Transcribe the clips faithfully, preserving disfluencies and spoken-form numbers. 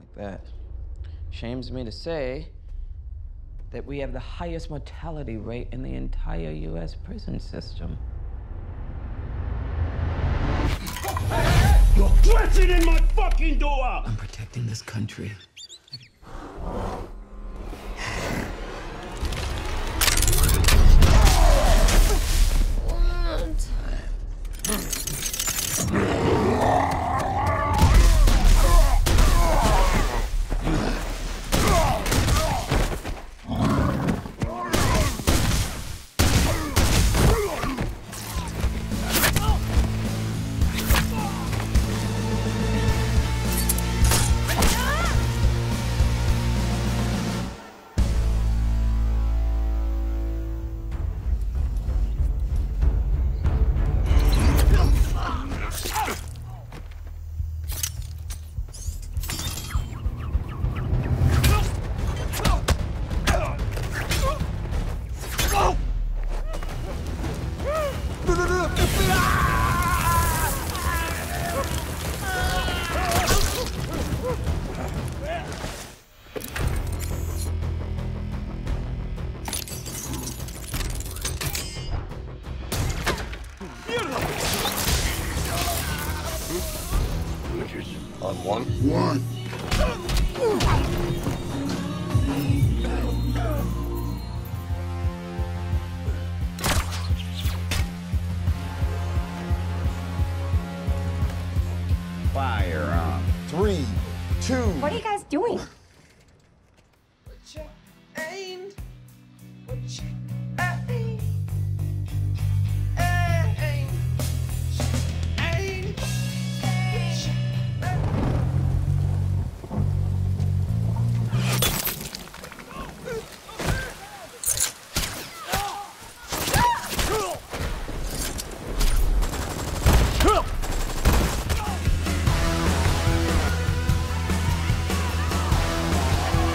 like that. Shames me to say that we have the highest mortality rate in the entire U S prison system. You're pressing in my fucking door! I'm protecting this country. On one? One. Fire on. Three, two. What are you guys doing? What you aimed? What you aimed? Aimed. Aimed. What you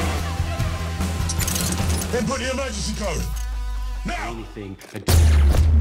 Then put the emergency code. Now! Anything.